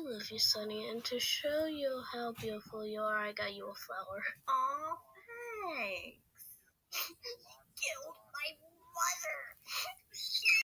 love you, Sunny, and to show you how beautiful you are, I got you a flower. Aw.